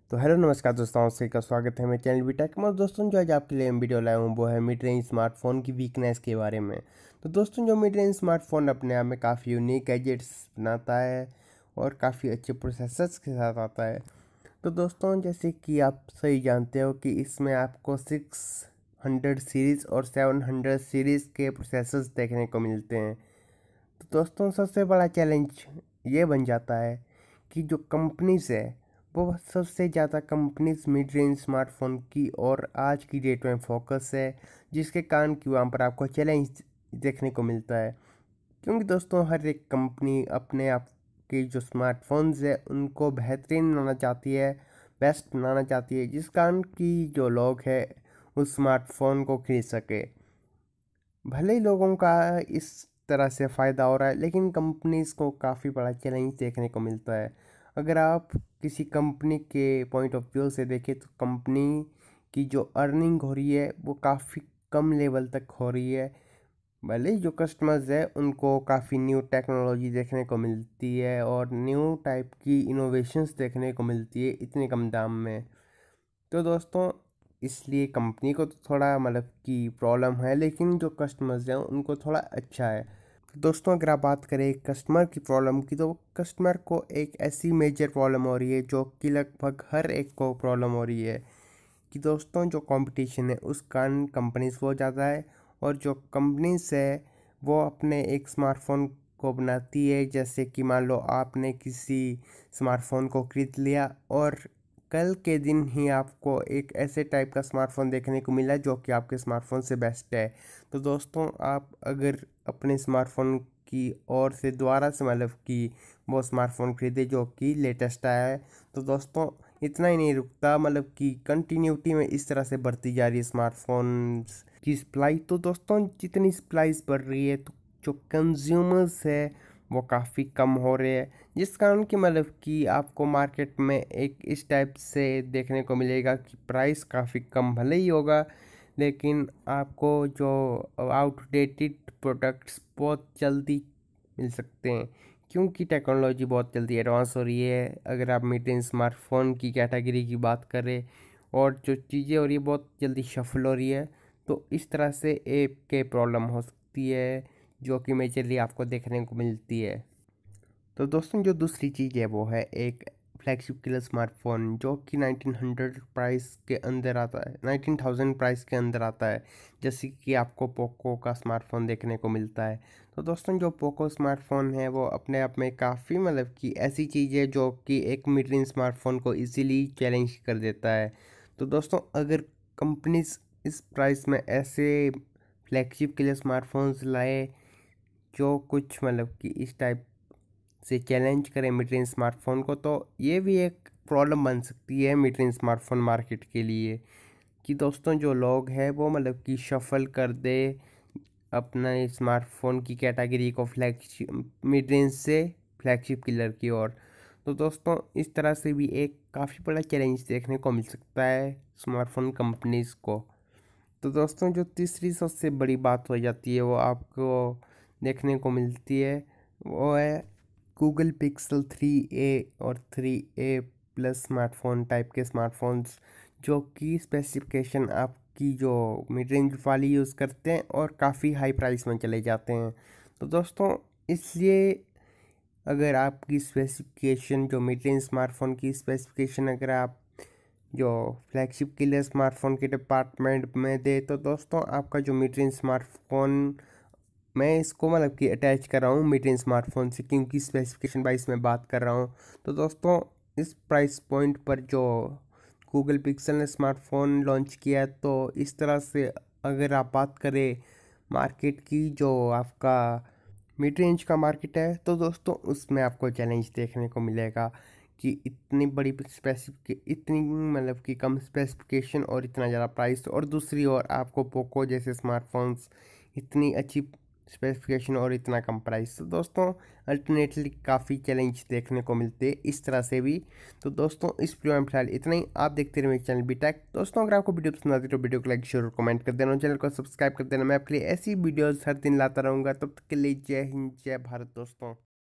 तो हेलो नमस्कार दोस्तों, आप सभी का स्वागत है मेरे चैनल बी टेक में। दोस्तों जो आज आपके लिए मैं वीडियो लाया हूँ वो है मिड रेंज स्मार्टफोन की वीकनेस के बारे में। तो दोस्तों जो मिड रेंज स्मार्टफोन अपने आप में काफ़ी यूनिक गैजेट्स बनाता है और काफ़ी अच्छे प्रोसेसर्स के साथ आता है। तो दोस्तों जैसे कि आप सही जानते हो कि इसमें आपको 600 सीरीज़ और 700 सीरीज़ के प्रोसेसर्स देखने को मिलते हैं। तो दोस्तों सबसे बड़ा चैलेंज ये बन जाता है कि जो कंपनीज़ है वो सबसे ज़्यादा कंपनीज मिड रेंज स्मार्टफोन की और आज की डेट में फोकस है, जिसके कारण कि वहाँ पर आपको चैलेंज देखने को मिलता है। क्योंकि दोस्तों हर एक कंपनी अपने आप के जो स्मार्टफोन्स है उनको बेहतरीन बनाना चाहती है, बेस्ट बनाना चाहती है, जिस कारण कि जो लोग हैं उस स्मार्टफोन को खरीद सके। भले ही लोगों का इस तरह से फ़ायदा हो रहा है, लेकिन कंपनीज़ को काफ़ी बड़ा चैलेंज देखने को मिलता है। अगर आप किसी कंपनी के पॉइंट ऑफ व्यू से देखें तो कंपनी की जो अर्निंग हो रही है वो काफ़ी कम लेवल तक हो रही है। भले ही जो कस्टमर्स है उनको काफ़ी न्यू टेक्नोलॉजी देखने को मिलती है और न्यू टाइप की इनोवेशंस देखने को मिलती है इतने कम दाम में। तो दोस्तों इसलिए कंपनी को तो थोड़ा कि प्रॉब्लम है, लेकिन जो कस्टमर्स हैं उनको थोड़ा अच्छा है। तो दोस्तों अगर आप बात करें कस्टमर की प्रॉब्लम की, तो कस्टमर को एक ऐसी मेजर प्रॉब्लम हो रही है जो कि लगभग हर एक को प्रॉब्लम हो रही है कि दोस्तों जो कंपटीशन है उस कारण कंपनीज बहुत ज़्यादा है, और जो कंपनीज है वो अपने एक स्मार्टफोन को बनाती है। जैसे कि मान लो आपने किसी स्मार्टफोन को खरीद लिया और कल के दिन ही आपको एक ऐसे टाइप का स्मार्टफोन देखने को मिला जो कि आपके स्मार्टफोन से बेस्ट है। तो दोस्तों आप अगर अपने स्मार्टफोन की ओर से दोबारा से कि वो स्मार्टफोन खरीदे जो कि लेटेस्ट आया है, तो दोस्तों इतना ही नहीं रुकता, कि कंटिन्यूटी में इस तरह से बढ़ती जा रही है स्मार्टफोन्स की सप्लाई। तो दोस्तों जितनी सप्लाईज बढ़ रही है तो जो कंज्यूमर्स है वो काफ़ी कम हो रहे हैं, जिस कारण कि कि आपको मार्केट में एक इस टाइप से देखने को मिलेगा कि प्राइस काफ़ी कम भले ही होगा, लेकिन आपको जो आउटडेटेड प्रोडक्ट्स बहुत जल्दी मिल सकते हैं, क्योंकि टेक्नोलॉजी बहुत जल्दी एडवांस हो रही है। अगर आप मिड रेंज स्मार्टफोन की कैटेगरी की बात करें और जो चीज़ें हो रही है बहुत जल्दी शफल हो रही है, तो इस तरह से ऐप के प्रॉब्लम हो सकती है जो कि मेजरली आपको देखने को मिलती है। तो दोस्तों जो दूसरी चीज़ है वो है एक फ्लैगशिप किलर स्मार्टफोन जो कि 1900 प्राइस के अंदर आता है, 19,000 प्राइस के अंदर आता है, जैसे कि आपको पोको का स्मार्टफोन देखने को मिलता है। तो दोस्तों जो पोको स्मार्टफोन है वो अपने आप में काफ़ी कि ऐसी चीज़ है जो कि एक मिड रेंज स्मार्टफोन को इजीली चैलेंज कर देता है। तो दोस्तों अगर कंपनीज इस प्राइस में ऐसे फ्लैगशिप किलर स्मार्टफोन्स लाए जो कुछ कि इस टाइप से चैलेंज करें मिड रेंज स्मार्टफोन को, तो ये भी एक प्रॉब्लम बन सकती है मिड रेंज स्मार्टफोन मार्केट के लिए कि दोस्तों जो लोग हैं वो कि शफल कर दे अपना स्मार्टफोन की कैटेगरी को फ्लैगशिप मिड रेंज से फ्लैगशिप किलर की ओर। तो दोस्तों इस तरह से भी एक काफ़ी बड़ा चैलेंज देखने को मिल सकता है स्मार्टफोन कंपनीज़ को। तो दोस्तों जो तीसरी सबसे बड़ी बात हो जाती है वो आपको देखने को मिलती है, वो है गूगल पिक्सल 3a और 3a प्लस स्मार्टफोन टाइप के स्मार्टफोन्स, जो कि स्पेसिफिकेशन आपकी जो मिड रेंज वाली यूज़ करते हैं और काफ़ी हाई प्राइस में चले जाते हैं। तो दोस्तों इसलिए अगर आपकी स्पेसिफिकेशन जो मिड रेंज स्मार्टफोन की स्पेसिफिकेशन अगर आप जो फ्लैगशिप के लिए स्मार्टफोन के डिपार्टमेंट में दे, तो दोस्तों आपका जो मिड रेंज स्मार्टफोन मैं इसको कि अटैच कर रहा हूँ मिड रेंज स्मार्टफोन से, क्योंकि स्पेसिफिकेशन वाइज में बात कर रहा हूँ। तो दोस्तों इस प्राइस पॉइंट पर जो गूगल पिक्सल ने स्मार्टफोन लॉन्च किया है, तो इस तरह से अगर आप बात करें मार्केट की जो आपका मिड रेंज का मार्केट है, तो दोस्तों उसमें आपको चैलेंज देखने को मिलेगा कि इतनी बड़ी स्पेसिफिक इतनी कि कम स्पेसिफिकेशन और इतना ज़्यादा प्राइस, और दूसरी ओर आपको पोको जैसे स्मार्टफोन्स इतनी अच्छी स्पेसिफिकेशन और इतना कम प्राइस। तो दोस्तों अल्टरनेटली काफ़ी चैलेंज देखने को मिलते हैं इस तरह से भी। तो दोस्तों इस वीडियो में फिलहाल इतना ही। आप देखते रहे मेरे चैनल बी टेक। दोस्तों अगर आपको वीडियो पसंद आती है तो वीडियो को लाइक शेयर और कमेंट कर देना, चैनल को सब्सक्राइब कर देना। मैं आपके लिए ऐसी वीडियोस हर दिन लाता रहूँगा। तब तक के लिए जय हिंद जय भारत दोस्तों।